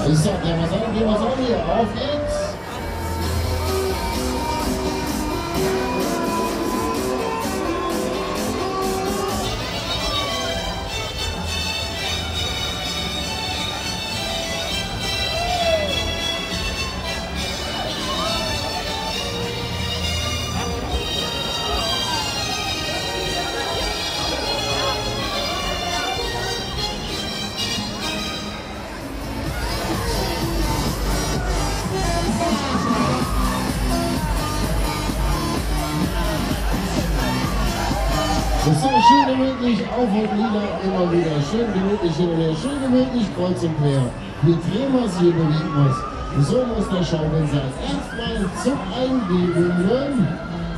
So, gehen wir's an hier. Auf geht's. So schön gemütlich, auf und nieder, immer wieder schön gemütlich hin und her, schön gemütlich, kreuz und quer. Wir drehen was, hier bewegen was. So muss der Schaukeln sein. Erstmal zum Eingeben.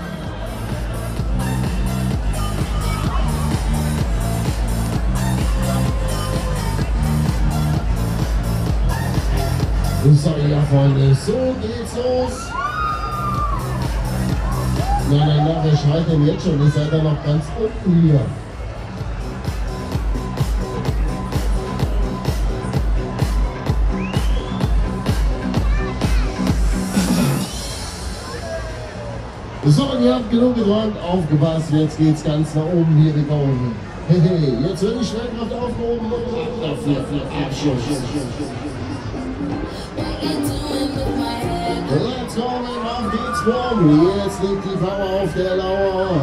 So, ja Freunde, so geht's los. Nein, wer schreit denn jetzt schon? Ihr seid ja noch ganz unten hier. So, und ihr habt genug geträumt, aufgepasst, jetzt geht's ganz nach oben, hier wir kommen. Hey, jetzt wird die Schnellkraft aufgehoben und dafür für Abschluss. Let's go, auf geht's, Boom. Jetzt liegt die Power auf der Lauer.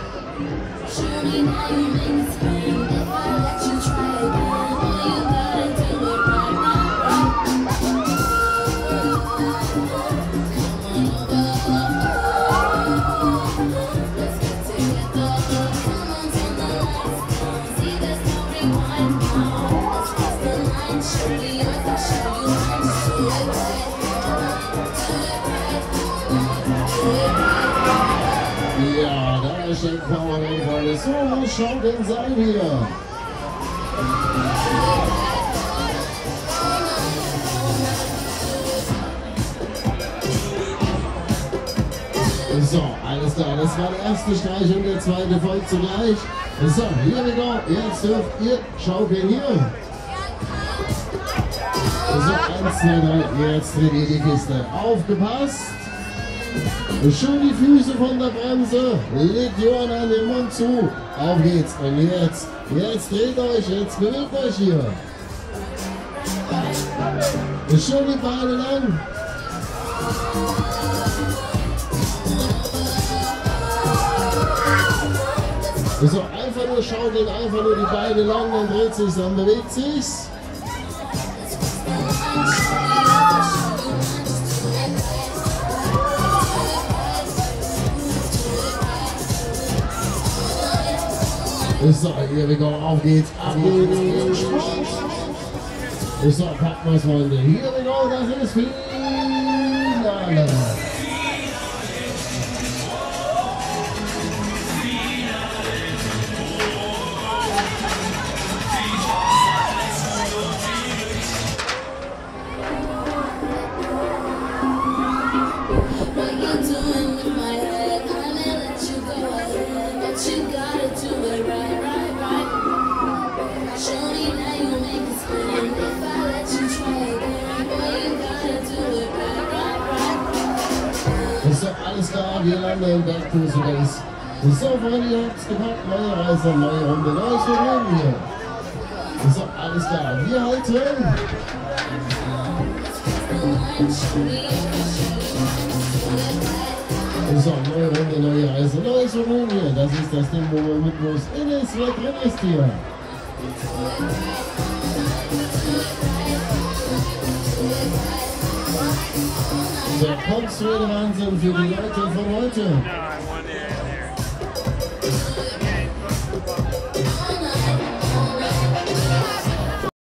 Ja, da schenkt Power den Freunde. So muss Schaukeln sein hier. So, alles klar, das war der erste Streich und der zweite folgt zugleich. So, here we go. Jetzt dürft ihr schaukeln hier. So, 1, 2, 3, jetzt dreht ihr die Kiste. Aufgepasst. Schön die Füße von der Bremse, legt die Ohren an den Mund zu. Auf geht's. Und jetzt dreht euch, jetzt bewegt euch hier. Schön die Beine lang. So, einfach nur schaukeln, einfach nur die Beine lang, dann dreht sich's, dann bewegt sich's. So, hier wir go, auf geht's, ab geht's. So, packen wir's, Freunde. Hier wir go, das ist Finale. So, alles klar, wir landen back to the race. So, Freunde, ihr habt's gepackt, neue Reise, neue Runde, neues Problem hier. So, alles klar, wir halten. So, neue Runde, neue Reise, neues Problem hier. Das ist das Ding, wo man mit los in es wer drin ist hier. Der konstruierte Wahnsinn für die Leute von heute.